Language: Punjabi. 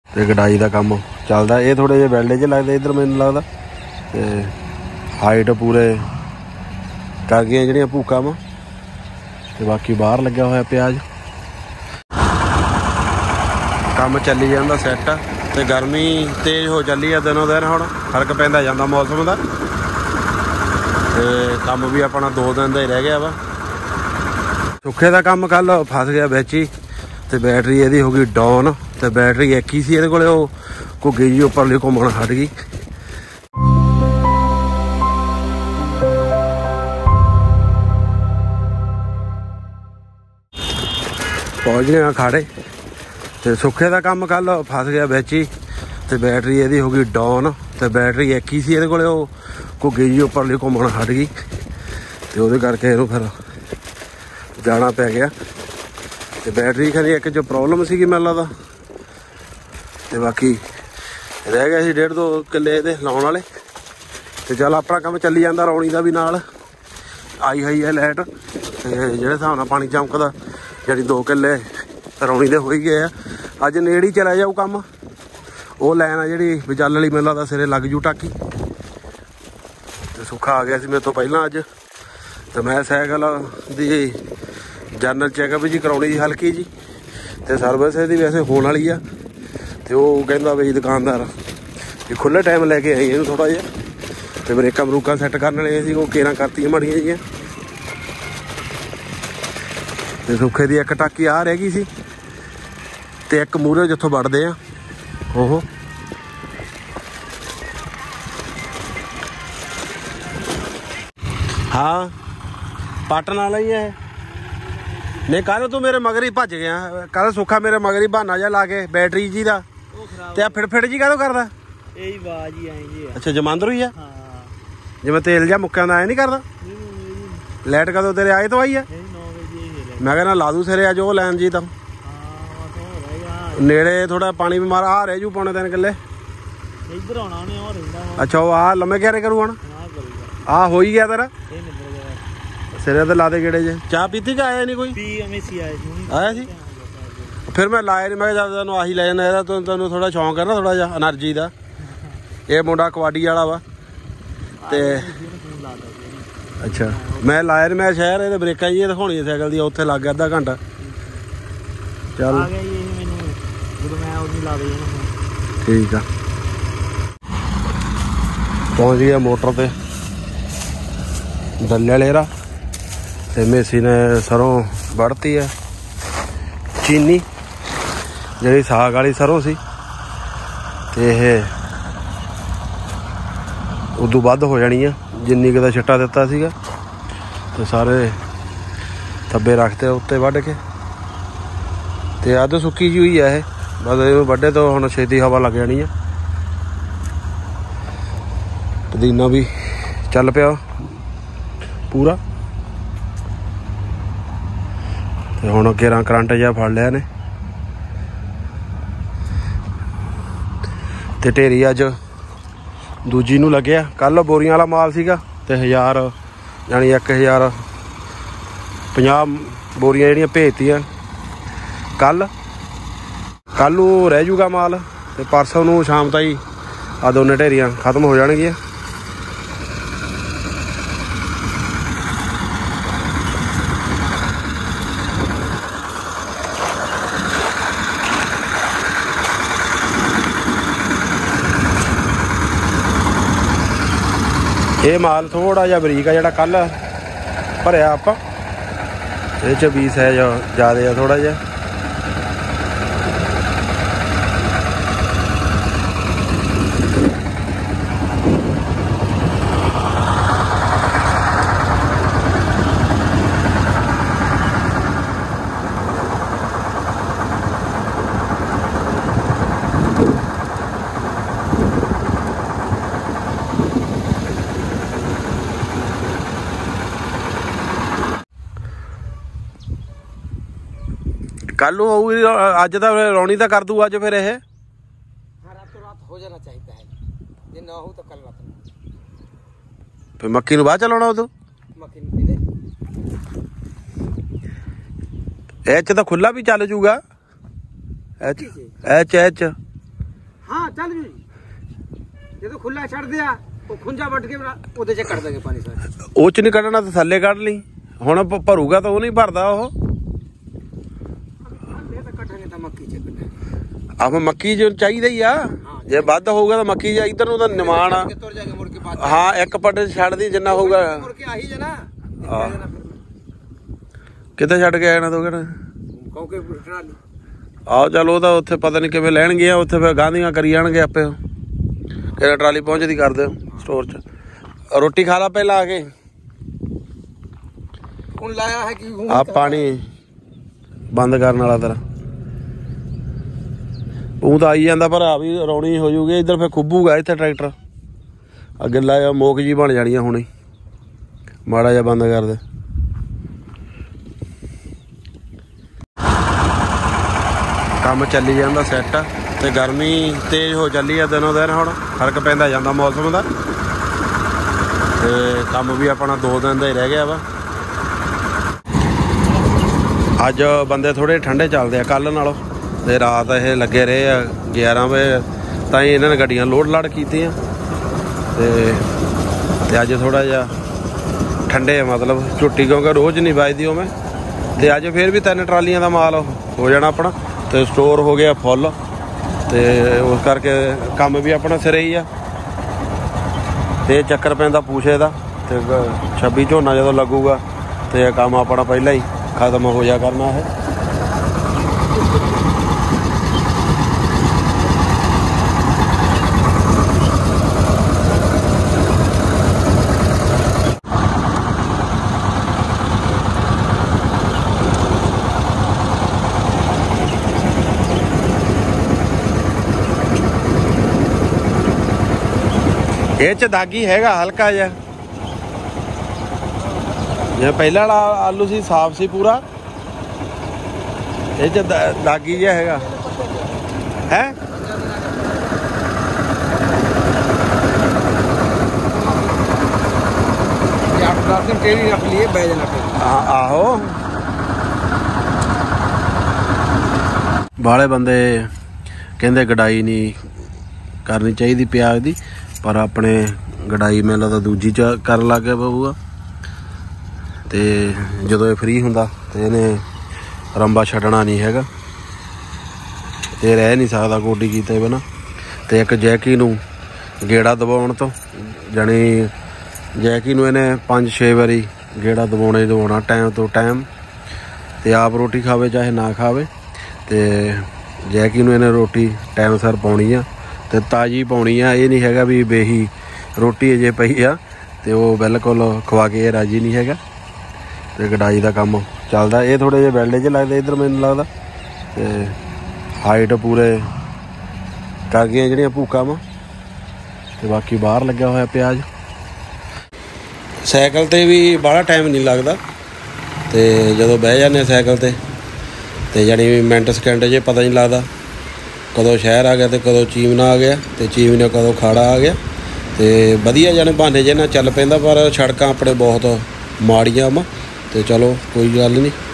ਤੇ ਗਡਾਈ ਦਾ ਕੰਮ ਚੱਲਦਾ। ਇਹ ਥੋੜੇ ਜਿਹੇ ਵੈਲਡੇ 'ਚ ਲੱਗਦੇ ਇੱਧਰ ਮੈਨੂੰ ਲੱਗਦਾ। ਤੇ ਹਾਈਟ ਪੂਰੇ ਕਰ ਗਈਆਂ ਜਿਹੜੀਆਂ ਭੂਕਾਂ ਵਾ। ਤੇ ਬਾਕੀ ਬਾਹਰ ਲੱਗਿਆ ਹੋਇਆ ਪਿਆਜ਼। ਕੰਮ ਚੱਲੀ ਜਾਂਦਾ ਸੈੱਟ। ਤੇ ਗਰਮੀ ਤੇਜ਼ ਹੋ ਚੱਲੀ ਆ ਦਿਨੋਂ ਦਿਨ। ਹੁਣ ਫਰਕ ਪੈਂਦਾ ਜਾਂਦਾ ਮੌਸਮ ਦਾ। ਤੇ ਕੰਮ ਵੀ ਆਪਣਾ 2 ਦਿਨ ਦਾ ਹੀ ਰਹਿ ਗਿਆ ਵਾ। ਸੁੱਖੇ ਦਾ ਕੰਮ ਕੱਲ ਫਸ ਗਿਆ ਵਿੱਚ ਹੀ। ਤੇ ਬੈਟਰੀ ਇਹਦੀ ਹੋ ਗਈ ਡਾਊਨ। ਤੇ ਬੈਟਰੀ ਇੱਕ ਹੀ ਸੀ ਇਹਦੇ ਕੋਲੇ, ਉਹ ਘੁੱਗੀ ਜੀ ਉੱਪਰਲੀ ਘੁੰਮਣ ਹਟ ਗਈ। ਪਹੁੰਚ ਗਏ ਆ ਖਾੜੇ। ਤੇ ਸੁੱਖੇ ਦਾ ਕੰਮ ਕੱਲ ਫਸ ਗਿਆ ਵਿੱਚ ਹੀ। ਤੇ ਬੈਟਰੀ ਇਹਦੀ ਹੋ ਗਈ ਡਾਊਨ। ਤੇ ਬੈਟਰੀ ਇੱਕ ਹੀ ਸੀ ਇਹਦੇ ਕੋਲੇ, ਉਹ ਘੁੱਗੀ ਜੀ ਉੱਪਰਲੀ ਘੁੰਮਣ ਹਟ ਗਈ। ਤੇ ਉਹਦੇ ਕਰਕੇ ਇਹਨੂੰ ਫਿਰ ਜਾਣਾ ਪੈ ਗਿਆ। ਤੇ ਬੈਟਰੀ ਖਰੀ ਇੱਕ 'ਚ ਪ੍ਰੋਬਲਮ ਸੀਗੀ ਮੈਨੂੰ ਲੱਗਦਾ। ਤੇ ਬਾਕੀ ਰਹਿ ਗਿਆ ਸੀ 1.5-2 ਕਿੱਲੇ ਇਹਦੇ ਲਾਉਣ ਵਾਲੇ। ਤੇ ਚੱਲ ਆਪਣਾ ਕੰਮ ਚੱਲੀ ਜਾਂਦਾ। ਰੌਣੀ ਦਾ ਵੀ ਨਾਲ ਆਈ ਹੋਈ ਹੈ ਲਾਈਟ। ਤੇ ਜਿਹੜੇ ਹਿਸਾਬ ਨਾਲ ਪਾਣੀ ਚਮਕਦਾ, ਜਿਹੜੀ 2 ਕਿੱਲੇ ਰੌਣੀ ਦੇ ਹੋ ਹੀ ਗਏ ਆ। ਅੱਜ ਨੇੜੇ ਹੀ ਚਲਾ ਜਾਊ ਕੰਮ। ਉਹ ਲਾਈਨ ਆ ਜਿਹੜੀ ਵਿਚਾਲ ਵਾਲੀ ਮੈਨੂੰ ਲੱਗਦਾ ਸਿਰੇ ਲੱਗ ਜੂ ਟਾਕੀ। ਤੇ ਸੁੱਖਾ ਆ ਗਿਆ ਸੀ ਮੇਰੇ ਤੋਂ ਪਹਿਲਾਂ ਅੱਜ। ਤੇ ਮੈਂ ਸਾਈਕਲ ਦੀ ਜਨਰਲ ਚੈੱਕਅਪ ਜੀ ਕਰਾਉਣੀ ਸੀ ਹਲਕੀ ਜੀ। ਤੇ ਸਰਵਿਸ ਇਹਦੀ ਵੈਸੇ ਹੋਣ ਵਾਲੀ ਆ। ਤੇ ਉਹ ਕਹਿੰਦਾ ਬਈ ਦੁਕਾਨਦਾਰ ਵੀ ਖੁੱਲ੍ਹੇ ਟਾਈਮ ਲੈ ਕੇ ਆਈ ਇਹਨੂੰ ਥੋੜ੍ਹਾ ਜਿਹਾ। ਤੇ ਬਰੇਕਾਂ ਬਰੂਕਾਂ ਸੈੱਟ ਕਰਨ ਵਾਲੇ ਸੀ, ਉਹ ਕੇਰਾਂ ਕਰਤੀਆਂ ਮਾੜੀਆਂ ਜਿਹੀਆਂ। ਤੇ ਸੁੱਖੇ ਦੀ ਇੱਕ ਟਾਕੀ ਆ ਰਹਿ ਗਈ ਸੀ। ਤੇ ਇੱਕ ਮੂਹਰੇ ਜਿੱਥੋਂ ਵੜਦੇ ਆ ਉਹ ਹਾਂ ਪਾਟਣ ਵਾਲਾ ਹੀ ਹੈ। ਨਹੀਂ ਕੱਲ ਤੂੰ ਮੇਰੇ ਮਗਰ ਹੀ ਭੱਜ ਗਿਆ। ਕੱਲ ਸੁੱਖਾ ਮੇਰੇ ਮਗਰ ਹੀ ਬਹਾਨਾ ਜਿਹਾ ਲਾ ਕੇ ਬੈਟਰੀ ਜੀ ਦਾ। ਤੇ ਆ ਫਿੜ ਜੀ ਕਾਹਦੋਂ ਕਰਦਾ? ਇਹ ਆਵਾਜ਼ ਹੀ ਆਈ ਜੀ। ਅੱਛਾ ਜਮਾਂਦਰੂ ਹੀ ਆ। ਹਾਂ ਜਿਵੇਂ ਤੇਲ ਜਿਹਾ ਮੁੱਕਿਆ ਹੁੰਦਾ ਐ ਨਹੀਂ ਕਰਦਾ। ਲਾਈਟ ਕਦੋਂ ਤੇਰੇ ਆਏ ਤੋਂ ਆਈ ਆ? ਮੈਂ ਕਹਿੰਦਾ ਲਾ ਦੂ ਸਿਰੇ ਅੱਜ ਉਹ ਲੈਣ ਜੀ ਤਾਂ ਨੇੜੇ ਥੋੜਾ ਪਾਣੀ ਬਿਮਾਰ ਆ ਰਹਿ ਜੂ ਪੌਣੇ 3 ਕਿੱਲੇ ਇੱਧਰ ਆਉਣਾ ਉਹਨੇ। ਉਹ ਰਹਿੰਦਾ ਅੱਛਾ ਉਹ ਆ ਲੰਮੇ ਕਿਆਰੇ ਕਰੂ ਹੁਣ। ਆ ਹੋ ਹੀ ਗਿਆ ਤੇਰਾ ਸਿਰੇ ਤੇ ਲਾ ਦੇ ਗੇੜੇ ਜੇ। ਚਾਹ ਪੀਤੀ ਕਿ ਆਇਆ ਨਹੀਂ ਕੋਈ? ਆਇਆ ਸੀ ਫਿਰ ਮੈਂ ਲਾਇਆ ਨਹੀਂ। ਮੈਂ ਕਿਹਾ ਤੈਨੂੰ ਆਹੀ ਲੈ ਜਾਂਦਾ। ਇਹਦਾ ਤੈਨੂੰ ਥੋੜਾ ਸ਼ੌਂਕ ਹੈ ਨਾ ਥੋੜਾ ਜਿਹਾ ਐਨਰਜੀ ਦਾ। ਇਹ ਮੁੰਡਾ ਕਬੱਡੀ ਵਾਲਾ ਵਾ। ਤੇ ਅੱਛਾ ਮੈਂ ਲਾਇਆ ਨਹੀਂ। ਮੈਂ ਸ਼ਹਿਰ ਇਹਦੇ ਬ੍ਰੇਕਾਂ ਜੀ ਦਿਖਾਉਣੀ ਸਾਈਕਲ ਦੀ। ਉੱਥੇ ਲੱਗ ਗਿਆ ਅੱਧਾ ਘੰਟਾ। ਚੱਲ ਠੀਕ ਆ। ਪਹੁੰਚ ਗਿਆ ਮੋਟਰ ਤੇ ਡੱਲੇ ਵਾਲੇ। ਤੇ ਮੇਸੀ ਨੇ ਸਰੋਂ ਵੜਤੀ ਹੈ ਚੀਨੀ, ਜਿਹੜੀ ਸਾਗ ਵਾਲੀ ਸਰੋਂ ਸੀ। ਤੇ ਇਹ ਉਦੋਂ ਵੱਧ ਹੋ ਜਾਣੀ ਆ ਜਿੰਨੀ ਕੁ ਦਾ ਛਿੱਟਾ ਦਿੱਤਾ ਸੀਗਾ। ਤੇ ਸਾਰੇ ਥੱਬੇ ਰੱਖਤੇ ਉੱਤੇ ਵੱਢ ਕੇ। ਤੇ ਅੱਧ ਸੁੱਕੀ ਜਿਹੀ ਹੋਈ ਆ ਇਹ। ਬਸ ਇਹ ਵੱਢੇ ਤੋਂ ਹੁਣ ਛੇਤੀ ਹਵਾ ਲੱਗ ਜਾਣੀ ਆ। ਪੁਦੀਨਾ ਵੀ ਚੱਲ ਪਿਆ ਪੂਰਾ। ਤੇ ਹੁਣ ਅੱਗੇ ਕਰੰਟ ਜਿਹਾ ਫੜ ਲਿਆ ਨੇ। ਤੇ ਢੇਰੀ ਅੱਜ ਦੂਜੀ ਨੂੰ ਲੱਗਿਆ। ਕੱਲ ਬੋਰੀਆਂ ਵਾਲਾ ਮਾਲ ਸੀਗਾ। ਤੇ 1000 ਯਾਨੀ 1050 ਬੋਰੀਆਂ ਜਿਹੜੀਆਂ ਭੇਜਤੀਆਂ ਕੱਲ ਨੂੰ ਰਹਿ ਜੂਗਾ ਮਾਲ। ਤੇ ਪਰਸੋਂ ਨੂੰ ਸ਼ਾਮ ਤਾਈਂ ਆ ਦੋਨੇ ਢੇਰੀਆਂ ਖਤਮ ਹੋ ਜਾਣਗੀਆਂ। ਇਹ ਮਾਲ ਥੋੜਾ ਜਿਹਾ ਬਰੀਕ ਆ ਜਿਹੜਾ ਕੱਲ ਭਰਿਆ ਆਪਾਂ। ਇਹ 'ਚ 20 ਹੈ ਜ਼ਿਆਦਾ ਆ ਥੋੜਾ ਜਿਹਾ। ਕੱਲ ਨੂੰ ਹੋਊਗੀ। ਅੱਜ ਤਾਂ ਰੌਣੀ ਤਾਂ ਕਰ ਦੂ ਅੱਜ ਫਿਰ ਇਹ। ਰਾਤੋਂ ਰਾਤ ਹੋ ਜਾਣਾ ਚਾਹੀਦਾ ਹੈ। ਜੇ ਨਾ ਹੋ ਤਾਂ ਕੱਲ ਰਾਤ ਨੂੰ ਫਿਰ ਮੱਕੀ ਨੂੰ ਬਾਅਦ ਚਲਾਉਣਾ। ਉਦੋਂ ਮੱਕੀ ਨੂੰ ਇਹ 'ਚ ਤਾਂ ਖੁੱਲਾ ਵੀ ਚੱਲ ਜੂਗਾ। ਇਹ 'ਚ हाँ चल जी जो खुला छड़ दिया वो खुंजा वट के ਉਹਦੇ ਚ ਕੱਢ ਦਾਂਗੇ ਪਾਣੀ ਸਾਰਾ ਉਹ ਚ ਨਹੀਂ ਕੱਢਣਾ ਤਾਂ ਥੱਲੇ ਕੱਢ ਲਈ ਹੁਣ ਭਰੂਗਾ ਤਾਂ ਉਹ ਨਹੀਂ ਭਰਦਾ ਉਹ ਇਹ ਤਾਂ ਕੱਢਾਂਗੇ ਤਾਂ ਮੱਕੀ ਚ ਕੱਢਾਂਗੇ ਆਹ ਮੱਕੀ ਜੋ ਚਾਹੀਦਾ ਹੀ ਆ ਜੇ ਵੱਧ ਹੋਊਗਾ ਤਾਂ ਮੱਕੀ ਜਾਂ ਇਧਰ ਨੂੰ ਤਾਂ ਨਿਮਾਣ ਆ ਤੁਰ ਜਾਗੇ ਮੁੜ ਕੇ ਬਾਅਦ ਹਾਂ ਇੱਕ ਪੱਟੇ ਛੱਡ ਦੀ ਜਿੰਨਾ ਹੋਊਗਾ ਮੁੜ ਕੇ ਆਹੀ ਜਨਾ ਕਿੱਥੇ ਛੱਡ ਕੇ ਆਇਆ ਨਾ ਤੂੰ ਕਿਹੜਾ ਕਹੋਗੇ ਟਰਾਲੀ ਆਓ ਚਲ ਉਹ ਤਾਂ ਉੱਥੇ ਪਤਾ ਨਹੀਂ ਕਿਵੇਂ ਲੈਣਗੇ ਉੱਥੇ ਫਿਰ ਗਾਂਧੀਆਂ ਕਰੀ ਜਾਣਗੇ ਆਪੇ ਕਿਹੜਾ ਟਰਾਲੀ ਪਹੁੰਚਦੀ ਕਰ ਦਿਓ ਸਟੋਰ 'ਚ ਰੋਟੀ ਖਾ ਲਾ ਪਹਿਲਾਂ ਆ ਕੇ ਹੁਣ ਲਾਇਆ ਹੈ ਕਿ ਆ ਪਾਣੀ ਬੰਦ ਕਰਨ ਵਾਲਾ ਤੇਰਾ ਉਹ ਤਾਂ ਆਈ ਜਾਂਦਾ ਪਰ ਆ ਵੀ ਰੌਣੀ ਹੋ ਜੂਗੀ ਇੱਧਰ ਫਿਰ ਖੁੱਬੂਗਾ ਇੱਥੇ ਟਰੈਕਟਰ ਅੱਗੇ ਲਾਇਆ ਮੋਕ ਜੀ ਬਣ ਜਾਣੀਆਂ ਹੁਣੇ ਮਾੜਾ ਜਿਹਾ ਬੰਦ ਕਰ ਦੇ ਕੰਮ ਚੱਲੀ ਜਾਂਦਾ ਸੈੱਟ ਤੇ ਗਰਮੀ ਤੇਜ਼ ਹੋ ਚੱਲੀ ਆ ਦਿਨੋਂ ਦਿਨ ਹੁਣ ਫਰਕ ਪੈਂਦਾ ਜਾਂਦਾ ਮੌਸਮ ਦਾ ਤੇ ਕੰਮ ਵੀ ਆਪਣਾ 2 ਦਿਨ ਦਾ ਹੀ ਰਹਿ ਗਿਆ ਵਾ ਅੱਜ ਬੰਦੇ ਥੋੜੇ ਠੰਡੇ ਚੱਲਦੇ ਆ ਕੱਲ ਨਾਲੋਂ ਤੇ ਰਾਤ ਇਹ ਲੱਗੇ ਰਹੇ ਆ 11 ਵਜੇ ਤਾਂ ਹੀ ਇਹਨਾਂ ਨੇ ਗੱਡੀਆਂ ਲੋਡ ਲਾੜ ਕੀਤੀਆਂ ਤੇ ਅੱਜ ਥੋੜਾ ਜਿਹਾ ਠੰਡੇ ਆ ਮਤਲਬ ਝੁੱਟੀ ਕਿਉਂਕਿ ਰੋਜ਼ ਨਹੀਂ ਵੱਜਦੀ ਉਵੇਂ ਤੇ ਅੱਜ ਫਿਰ ਵੀ 3 ਟਰਾਲੀਆਂ ਦਾ ਮਾਲ ਹੋ ਜਾਣਾ ਆਪਣਾ ਤੇ ਸਟੋਰ ਹੋ ਗਿਆ ਫੁੱਲ ਤੇ ਉਸ ਕਰਕੇ ਕੰਮ ਵੀ ਆਪਣਾ ਸਿਰੇ ਹੀ ਆ ਤੇ ਚੱਕਰ ਪੈਂਦਾ ਪੂਛੇ ਦਾ ਤੇ 26 ਝੋਨਾ ਜਦੋਂ ਲੱਗੂਗਾ ਤੇ ਇਹ ਕੰਮ ਆਪਣਾ ਪਹਿਲਾਂ ਹੀ ਖਤਮ ਹੋ ਜਾ ਕਰਨਾ ਹੈ ਇਹ ਚ ਦਾਗੀ ਹੈਗਾ ਹਲਕਾ ਜਿਹਾ ਜਿਵੇਂ ਪਹਿਲਾਂ ਵਾਲਾ ਆਲੂ ਸੀ ਸਾਫ਼ ਸੀ ਪੂਰਾ ਇਹ ਚ ਦਾਗੀ ਜਿਹਾ ਹੈਗਾ ਹੈ ਟੇੜੀ ਰੱਖ ਲਈਏ ਬੈ ਜਾਣਾ ਫਿਰ ਆਹੋ ਬਾਲੇ ਬੰਦੇ ਕਹਿੰਦੇ ਗਡਾਈ ਨਹੀਂ ਕਰਨੀ ਚਾਹੀਦੀ ਪਿਆਜ਼ ਦੀ ਪਰ ਆਪਣੇ ਗਡਾਈ ਮੈਨੂੰ ਲੱਗਦਾ ਦੂਜੀ ਚ ਕਰਨ ਲੱਗ ਗਿਆ ਪਊਗਾ ਤੇ ਜਦੋਂ ਇਹ ਫ੍ਰੀ ਹੁੰਦਾ ਤੇ ਇਹਨੇ ਰੰਬਾ ਛੱਡਣਾ ਨਹੀਂ ਹੈਗਾ ਤੇ ਰਹਿ ਨਹੀਂ ਸਕਦਾ ਗੋਡੀ ਕੀਤੇ ਬਿਨਾਂ ਤੇ ਇੱਕ ਜੈਕੀ ਨੂੰ ਗੇੜਾ ਦਬਾਉਣ ਤੋਂ ਜਾਣੀ ਜੈਕੀ ਨੂੰ ਇਹਨੇ 5-6 ਵਾਰੀ ਗੇੜਾ ਦਬਾਉਣਾ ਟਾਈਮ ਤੋਂ ਟਾਈਮ ਤੇ ਆਪ ਰੋਟੀ ਖਾਵੇ ਚਾਹੇ ਨਾ ਖਾਵੇ ਤੇ ਜੈਕੀ ਨੂੰ ਇਹਨੇ ਰੋਟੀ ਟਾਈਮ ਸਿਰ ਪਾਉਣੀ ਆ ਤੇ ਤਾਜ਼ੀ ਪਾਉਣੀ ਆ ਇਹ ਨਹੀਂ ਹੈਗਾ ਵੀ ਬੇਹੀ ਰੋਟੀ ਅਜੇ ਪਈ ਆ ਤੇ ਉਹ ਬਿਲਕੁਲ ਖਵਾ ਕੇ ਰਾਜੀ ਨਹੀਂ ਹੈਗਾ ਤੇ ਗਡਾਈ ਦਾ ਕੰਮ ਚੱਲਦਾ ਇਹ ਥੋੜੇ ਜਿਹੇ ਬੈਲਡੇ 'ਚ ਲੱਗਦੇ ਇੱਧਰ ਮੈਨੂੰ ਲੱਗਦਾ ਤੇ ਹਾਈਟ ਪੂਰੇ ਕਰ ਗਈਆਂ ਜਿਹੜੀਆਂ ਭੂਕਾਂ ਵਾ ਤੇ ਬਾਕੀ ਬਾਹਰ ਲੱਗਿਆ ਹੋਇਆ ਪਿਆਜ਼ ਸਾਈਕਲ ਤੇ ਵੀ ਬਾਹਲਾ ਟਾਈਮ ਨਹੀਂ ਲੱਗਦਾ ਤੇ ਜਦੋਂ ਬਹਿ ਜਾਂਦੇ ਸਾਈਕਲ ਤੇ ਜਾਣੀ ਮਿੰਟ ਸਕਿੰਟ ਜੇ ਪਤਾ ਨਹੀਂ ਲੱਗਦਾ ਕਦੋਂ ਸ਼ਹਿਰ ਆ ਗਿਆ ਤੇ ਕਦੋਂ ਚੀਮਨਾ ਆ ਗਿਆ ਤੇ ਚੀਮਨੇ ਕਦੋਂ ਖਾੜਾ ਆ ਗਿਆ ਤੇ ਵਧੀਆ ਜਾਣੇ ਬਹਾਨੇ ਜੇ ਨਾਲ ਚੱਲ ਪੈਂਦਾ ਪਰ ਸੜਕਾਂ ਆਪਣੇ ਬਹੁਤ ਮਾੜੀਆਂ ਵਾ ਤੇ ਚਲੋ ਕੋਈ ਗੱਲ ਨਹੀਂ